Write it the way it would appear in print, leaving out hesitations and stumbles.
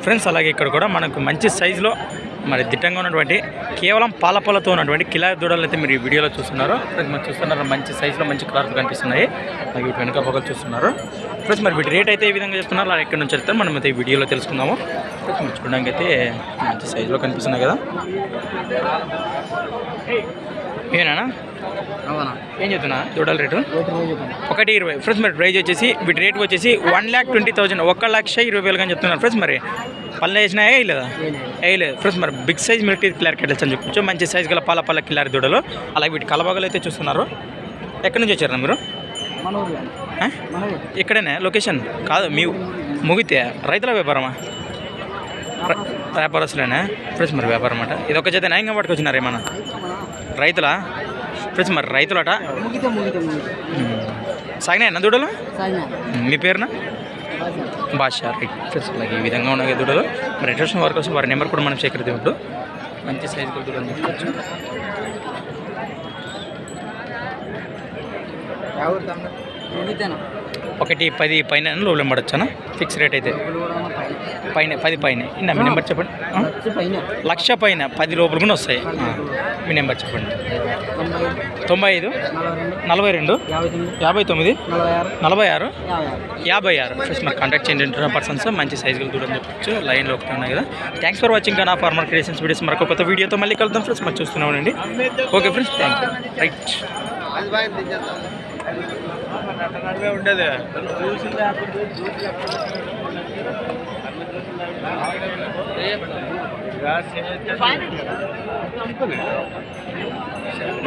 Friends అలాగే ఇక్కడ కూడా మనకు మంచి సైజులో మరి దిట్టంగా ఉన్నటువంటి కేవలం పాలతో ఉన్నటువంటి కిలారి దూడలు అయితే మీరు ఈ వీడియోలో చూస్తున్నారు. ఫ్రెండ్స్ మీరు చూస్తున్నారు మంచి సైజులో మంచి కలర్స్ కనిపిస్తున్నాయి. అలాగే వీటి వెనుక పొగలు చూస్తున్నారు. ఫ్రెండ్స్ మరి వీటి రేట్ అయితే ఏ విధంగా చెప్తున్నారు అలా ఎక్కడి నుంచి వెళ్తారు మనం అయితే ఈ వీడియోలో తెలుసుకుందాము. ఫ్రెండ్స్ మీరు చూడడానికి అయితే మంచి సైజులో కనిపిస్తున్నాయి కదా. ఏనా ఏం చెప్తున్నా దూడల రేటు 1,20,000. ఫ్రెండ్స్ మరి ప్రైజ్ వచ్చేసి వీటి రేట్ వచ్చేసి 1,20,000 1,20,000 అని చెప్తున్నారు. ఫ్రెండ్స్ మరి పళ్ళు వేసినాయా లేదా వేయలేదు. ఫ్రెండ్స్ మరి big size military Khillari cattles అని చెప్పొచ్చు. మంచి సైజ్ గల పాల కిలారి దూడలు. అలాగే వీటి కలబాగలు అయితే చూస్తున్నారు. ఎక్కడి నుంచి వచ్చారా మీరు? ఇక్కడేనా లొకేషన్ కాదు మీ ముగితే రైతుల వ్యాపారమా? వ్యాపారస్తులేనా? ఫ్రెండ్స్ మరి వ్యాపారం అట. ఇది ఒక చేత న్యాయంగా పట్టుకొచ్చినారు ఏమన్నా రైతులా? ఫ్రెండ్స్ మరి రైతులట సాగినాయన్న దూడలు. మీ పేరున బాషా రైట్. ఫ్రెండ్స్ అలాగే ఈ విధంగా ఉన్నాయి దూడలు. మరి రిటర్న్ వారి కోసం వారి నెంబర్ కూడా మనం సేకరిద్దాం. ఇప్పుడు మంచి సైజు దూడలు చెప్పచ్చు. ఒకటి 10 పైన లోపల పడొచ్చానా? ఫిక్స్ రేట్ అయితే పైన 10 పైన. మీ నెంబర్ చెప్పండి. 1,00,000 పైన 10 లోపల కూడా వస్తాయి. మీ నెంబర్ చెప్పండి. 95 42 59 46 56. ఫ్రెండ్స్ మరి కాంటాక్ట్ చేయండి. పర్సన్స్ మంచి సైజులు దూరం చెప్పచ్చు. లైన్లో ఒకటి ఉన్నాయి కదా. థ్యాంక్స్ ఫర్ వాచింగ్ నా ఫార్మర్ క్రియేషన్స్ వీడియోస్. మరొక కొత్త వీడియోతో మళ్ళీ కలుద్దాం ఫ్రెండ్స్. మరి చూస్తున్నామండి. Okay friends thank you. Right ఉండదు.